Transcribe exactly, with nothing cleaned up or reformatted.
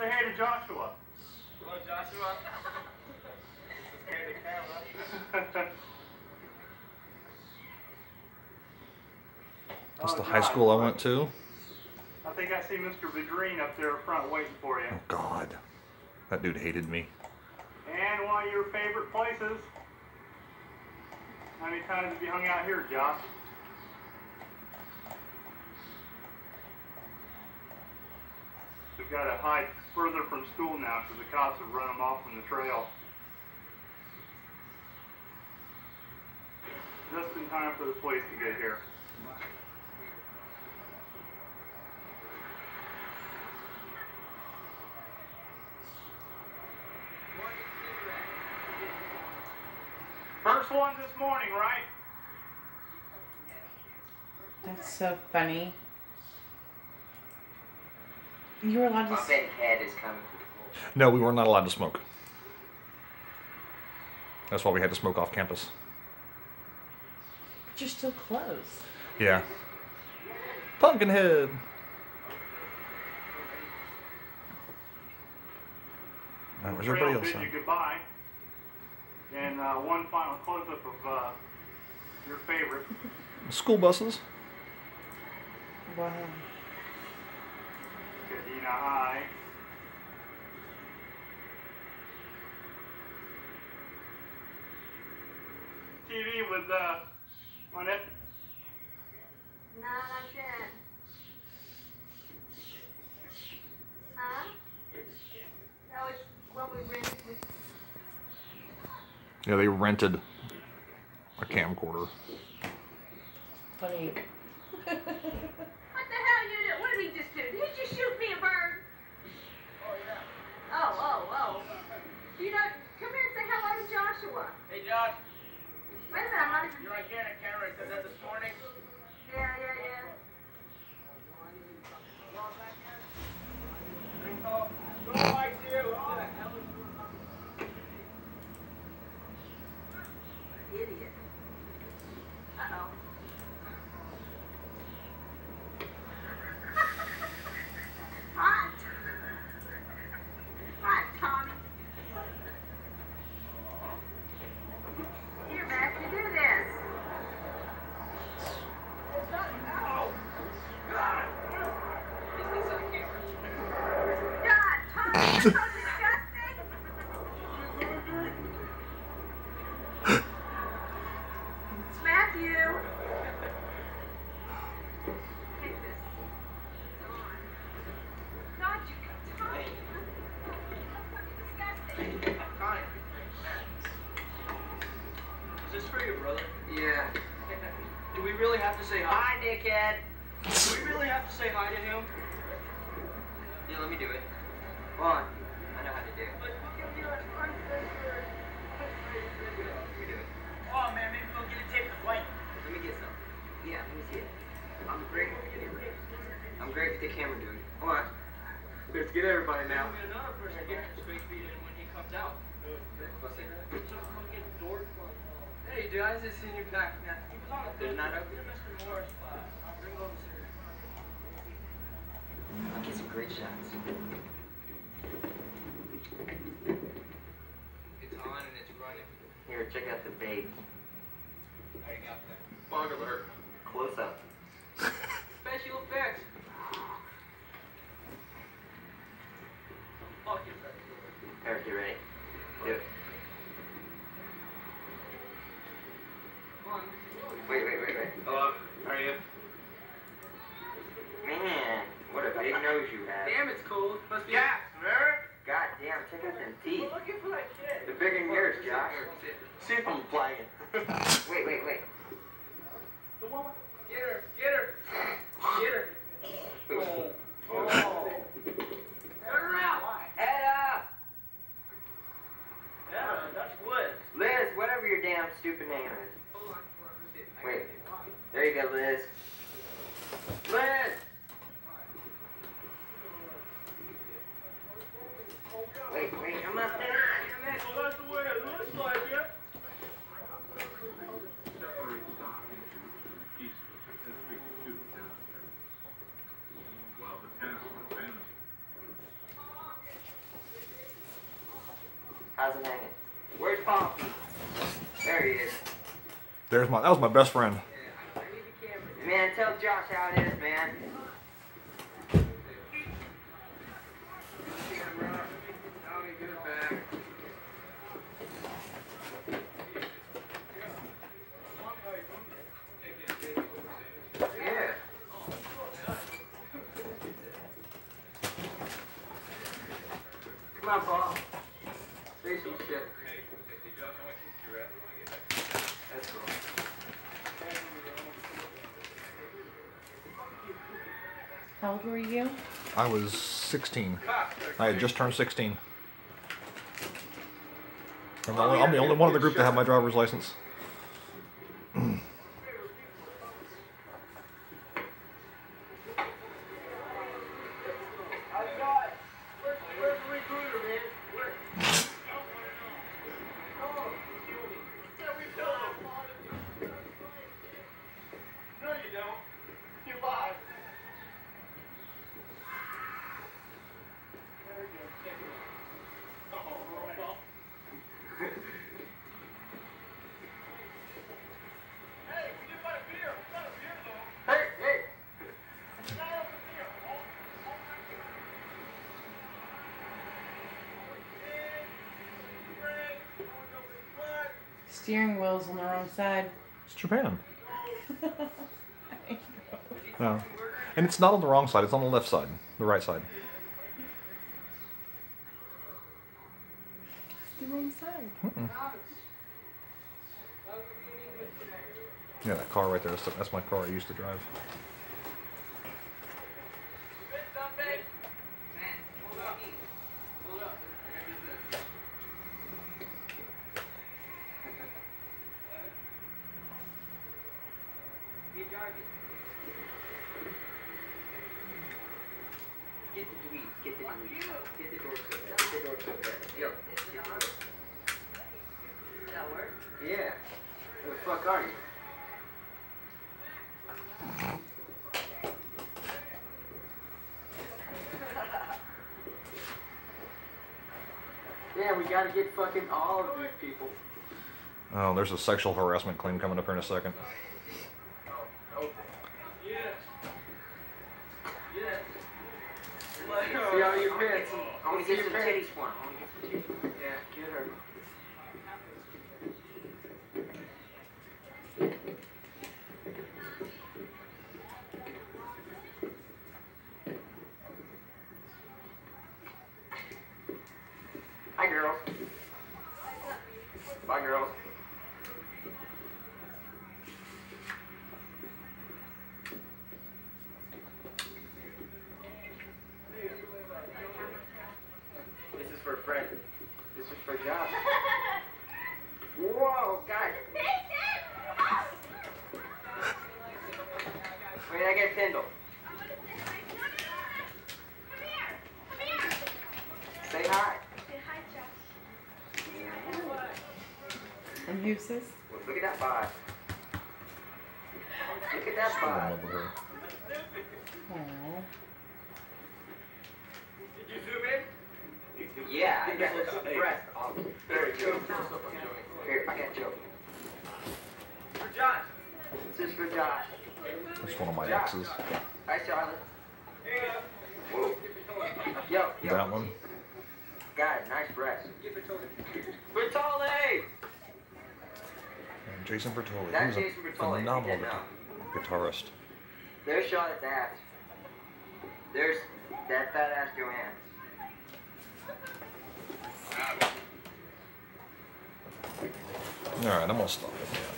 Say hey to Joshua. Hello, Joshua. Hey to camera. That's Oh, the Josh, high school I went to. I think I see Mister Vidrine up there front waiting for you. Oh, God. That dude hated me. And one of your favorite places. How many times have you hung out here, Josh? We've got to hide further from school now because the cops have run them off from the trail. Just in time for the police to get here. First one this morning, right? That's so funny. You were allowed to. I bet Cat is coming. No, we were not allowed to smoke. That's why we had to smoke off campus. But you're still close. Yeah. Pumpkinhead. Alright, where's everybody else? Bid you goodbye. And uh, one final close-up of uh, your favorite. School buses. Wow. Kadena High. T V with uh, on it. No, not yet. Huh? No, it's what we rented. Yeah, they rented a camcorder. Funny. What the hell you do? What did he just do? Did he just shoot me a bird? Oh, yeah. Oh, oh, oh. You know, come here and say hello to Joshua. Hey, Josh. Wait a minute, I'm not even... You're right here on camera. I said that this morning. Yeah, yeah, yeah. Go like you. Idiot. Uh-oh. Hot. Hot, Tommy. Here, Mac, you do this. God, Tommy, you're so disgusting. It's Matthew. Take this. On. God, you got Tommy. Disgusting. Connie. Is this for your brother? Yeah. Do we really have to say hi? Hi, dickhead. Do we really have to say hi to him? Yeah, let me do it. Come on. I know how to do it. Let me do it. Oh, man, maybe we'll get a tape of the plane. Let me get some. Yeah, let me see it. I'm great. I'm great with the camera, dude. Come on. Let's get everybody now. Another person here straight feed in when he comes out. What's it? Hey, dude, I just seen you back. There's not open. Mister Morris class. I'll bring over sir. I'll get some great shots. It's on and it's running. Here, check out the bait. I got that. Fog alert. Close up. Special effects. Fuck is that? Eric, you ready? Do it. Wait, wait, wait, wait. Hello, how are you? Man, what a big nose you have. Damn, it's cool. Must be. Yeah, remember? God damn, check out them teeth. We're looking for that kid. They're bigger than yours, Josh. See if I'm flying. Wait, wait, wait. The woman. Get her, get her. Get her. Oh. Oh. Turn around. Head up. Yeah, that's Liz. Liz, whatever your damn stupid name is. Wait. There you go, Liz. Liz! Wait, wait, I'm not there. Well, that's the way it looks like it. How's it hanging? Where's Poppy? There he is. There's my. That was my best friend. Man, tell Josh how it is, man. Yeah. Come on, Paul. Say some shit. That's cool. How old were you? I was sixteen. I had just turned sixteen. I'm the, only, I'm the only one in the group to have my driver's license. Steering wheel's on the wrong side. It's Japan. No. And it's not on the wrong side, it's on the left side, the right side. It's the wrong side. Mm-mm. Yeah, that car right there, that's, that's my car I used to drive. Get the dweebs, get the dweebs. Get the door to there. Get the door to there. Yo, get the door. That work? Yeah. Where the fuck are you? Yeah, we gotta get fucking all of these people. Oh, there's a sexual harassment claim coming up here in a second. See all your pants. I want to get some titties for him. I want to get some titties. Yeah, get her. Hi, girls. Bye, girls. This is for Fred. This is for Josh. Whoa, God. Wait, I get Tyndall. Say hi. And who's this? Well, look at that bod. Look at that bod. Aww. Did you zoom in? Yeah, I got the breast off. There you go. Here, I got Joe. For Josh. This is for Josh. That's one of my Josh. exes. Hi, Charlotte. Whoa. Yo, yo. That one. Got it. Nice breast. Bertolli! And Jason Bertolli. That's He's a Jason Bertolli. phenomenal You didn't know. guitarist. There's Charlotte's ass. There's that fat ass Joanne. Alright, I'm gonna stop it.